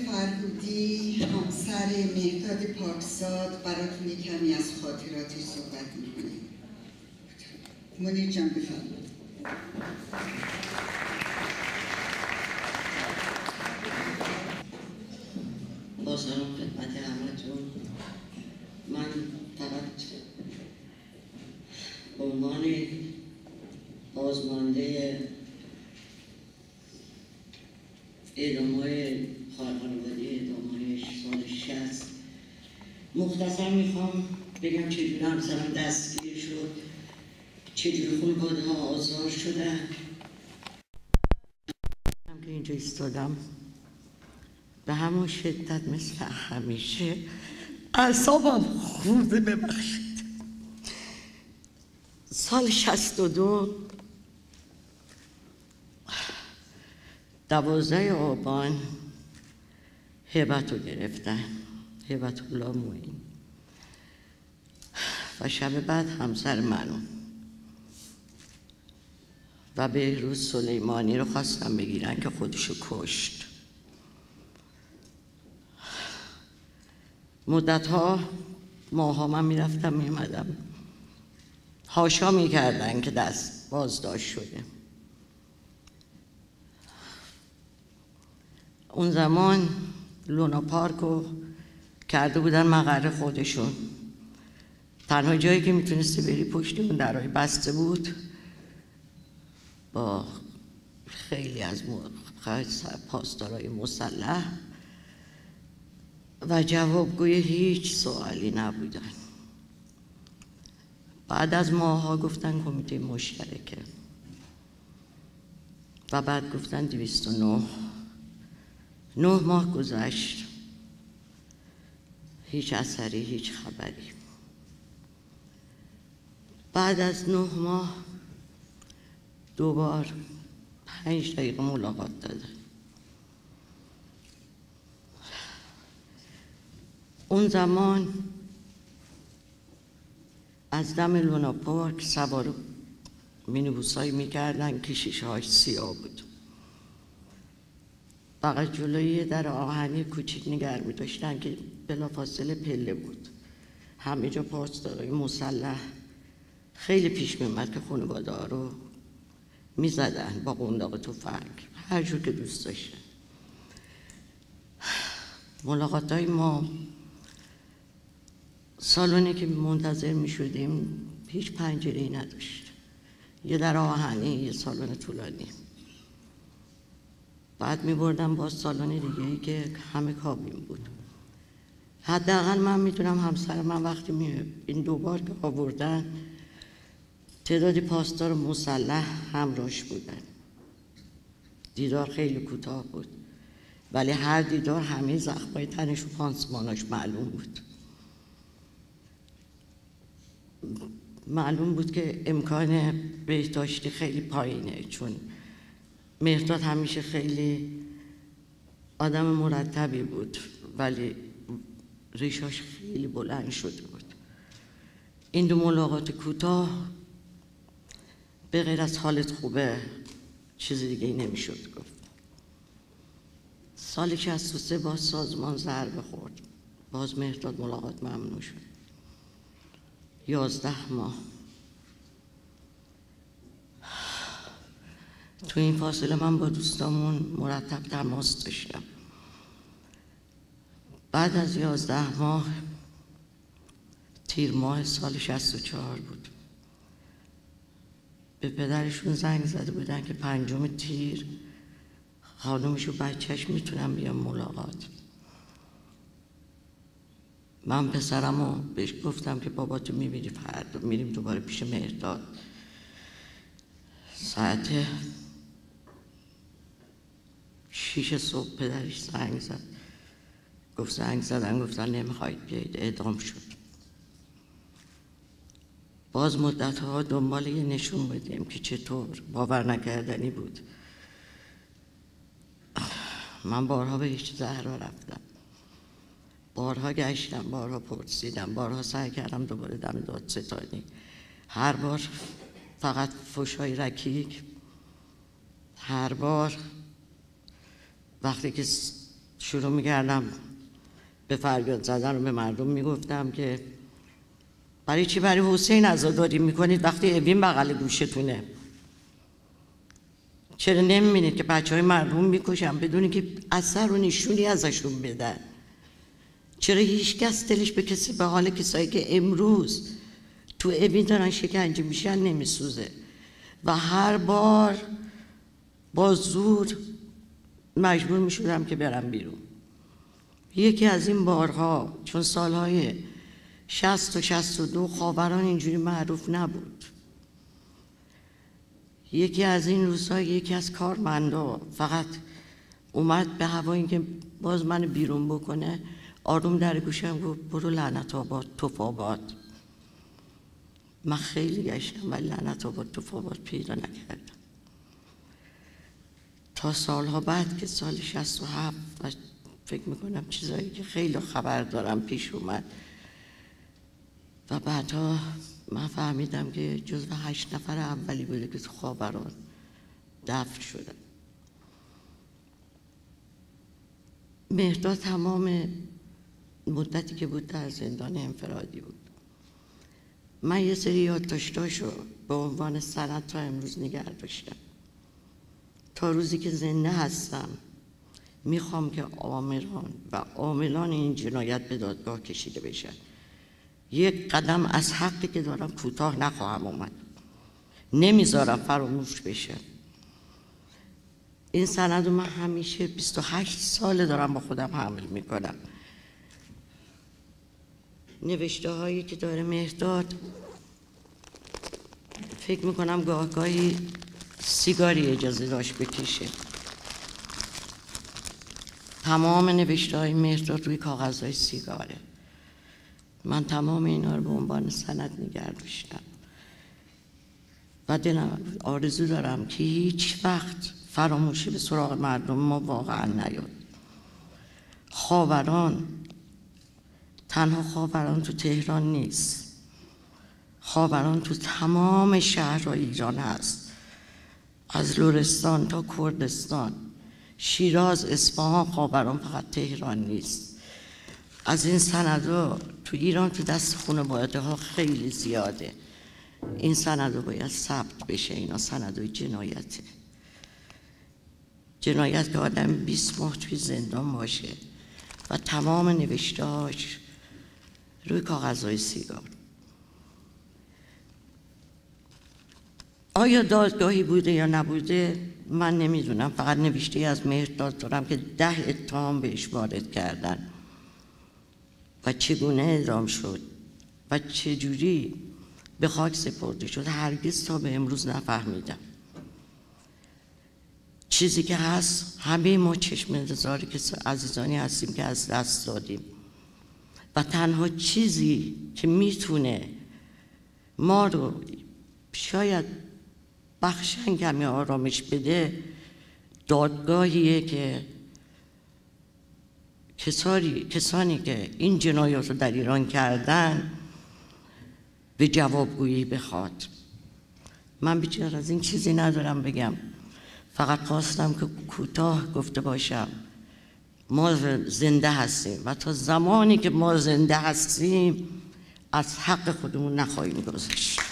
فرهودی همسر مهداد پاکزاد براتون کمی از خاطراتش صحبت میکنه. منیر جان بفرمایید. با سلام خدمت همتون. من فقط به عنوان بازمانده اعدام‌های خانواده اعدام‌های سال 60 مختصر میخوام بگم چجوری همسرم دستگیر شد، چجوری خانواده‌ها آزار شدن. هم که اینجا ایستادم به همون شدت مثل همیشه اعصابم خورده، ببخشید. سال 62 12 آبان هبت رو گرفتن، هبت الله معین، و شب بعد همسر منو و بهروز سلیمانی رو خواستن بگیرن که خودشو کشت. مدتها ماها من میرفتم میمدم، هاشا میکردن که دست بازداشت شده. اون زمان لونا پارک رو کرده بودن مقر خودشون. تنها جایی که میتونستی بری پشت اون درهای بسته بود، با خیلی از پاسدارای مسلح و جوابگوی هیچ سوالی نبودن. بعد از ماها گفتن کمیته مشترکه و بعد گفتن 209. 9 ماه گذشت، هیچ اثری، هیچ خبری. بعد از 9 ماه دوبار 5 دقیقه ملاقات دادن. اون زمان از دم لونا پارک سوار مینیبوسایی میکردن که شیشه‌هاش سیاه بود. فقط جلوی در آهنی کوچیک نگه می‌داشتن که بلافاصله پله بود. همه جا پاسدارای مسلح. خیلی پیش می‌آمد که خانواده‌ها رو می‌زدن با قنداق تفنگ، هر جور که دوست داشتن. ملاقات‌های ما، سالونی که منتظر می‌شدیم هیچ پنجره‌ای نداشت، یه در آهنی، یه سالن طولانی. بعد می‌بردم با سالن دیگه‌ای که همه کابین بود. حداقل من می‌دونم همسر من وقتی این 2 بار که آوردن تعدادی پاسدار مسلح همراهش بودن. دیدار خیلی کوتاه بود، ولی هر دیدار همه زخم‌های تنش و پانسماناش معلوم بود. معلوم بود که امکان بهداشتی خیلی پایینه، چون مهداد همیشه خیلی آدم مرتبی بود ولی ریشاش خیلی بلند شده بود. این 2 ملاقات کوتاه به غیر از حالت خوبه چیز دیگه ای نمیشد گفت. سال 63 باز سازمان ضربه خورد، باز مهداد ملاقات ممنوع شد. 11 ماه. تو این فاصله من با دوستامون مرتب تماس داشتم. بعد از 11 ماه تیر ماه سال 64 بود، به پدرشون زنگ زده بودن که 5 تیر خانومش و بچهش میتونن بیان ملاقات. من پسرمو بهش گفتم که بابا تو میبینی فردا میریم دوباره پیش مهداد. ساعت 6 صبح پدرش زنگ زد، گفت زنگ زدن گفتن نمیخواید بیایید، اعدام شد. باز مدتها دنبال یه نشون بدیم که چطور، باور نکردنی بود. من بارها به هیچ زهرا رفتم، بارها گشتم، بارها پرسیدم، بارها سعی کردم دوباره دم دادستانی. هر بار فقط فحش‌های رکیک. هر بار وقتی که شروع میکردم به فریاد زدن و به مردم میگفتم که برای چی برای حسین عزاداری میکنید وقتی اوین بغل گوشتونه؟ چرا نمیبینید که بچهای مردم میکشن بدون که اثر و نشونی ازشون بدن؟ چرا هیچ کس دلش به حال کسایی که امروز تو اوین دارن شکنجه میشن نمیسوزه و هر بار با زور مجبور میشدم که برم بیرون. یکی از این بارها چون سالهای 60 و 62 خاوران اینجوری معروف نبود، یکی از این روزها یکی از کارمندا فقط اومد به هوایی که باز من بیرون بکنه آروم در گوشم گفت برو لعنت آباد توف آباد. من خیلی گشتم ولی لعنت آباد توف آباد پیدا نکردم تا سالها بعد که سال 67 و فکر میکنم چیزایی که خیلی خبر دارم پیش اومد و بعدها من فهمیدم که جزو 8 نفر اولی بوده که تو خاوران دفن شدن. مهرداد تمام مدتی که بود در زندان انفرادی بود. من یه سری یادداشتاشو به عنوان سند تا امروز نگه داشتم. تا روزی که زنده هستم میخوام که آمران و عاملان این جنایت به دادگاه کشیده بشن. یک قدم از حقی که دارم کوتاه نخواهم اومد، نمیذارم فراموش بشه. این سند رو من همیشه 28 ساله دارم با خودم حمل میکنم. نوشته هایی که داره مهرداد فکر میکنم گاهی سیگاری اجازه داشت بکشه. تمام نوشته های مهرداد روی کاغذهای سیگاره. من تمام اینا رو به عنوان سند نگه داشتم و دلم آرزو دارم که هیچ وقت فراموشی به سراغ مردم ما واقعا نیاد. خاوران تنها خاوران تو تهران نیست، خاوران تو تمام شهرهای ایران هست، از لرستان تا کردستان، شیراز، اصفهان، خاوران، فقط تهران نیست. از این سندها تو ایران تو دست خانواده ها خیلی زیاده. این سندها باید ثبت بشه. اینا سندهای جنایته، جنایت که آدم 20 ماه توی زندان باشه و تمام نوشتهاش روی کاغذهای سیگار. آیا دادگاهی بوده یا نبوده من نمیدونم، فقط نوشته از مهرداد دارم که 10 اتهام بهش وارد کردن و چگونه اعدام شد و چجوری به خاک سپرده شد هرگز تا به امروز نفهمیدم. چیزی که هست همه ما چشم انتظار که عزیزانی هستیم که از دست دادیم و تنها چیزی که میتونه ما رو شاید بخشن کمی آرامش بده دادگاهیه که کسانی که این جنایات رو در ایران کردن به جوابگویی بخواد. من بیشتر از این چیزی ندارم بگم، فقط خواستم که کوتاه گفته باشم ما زنده هستیم و تا زمانی که ما زنده هستیم از حق خودمون نخواهیم گذشت.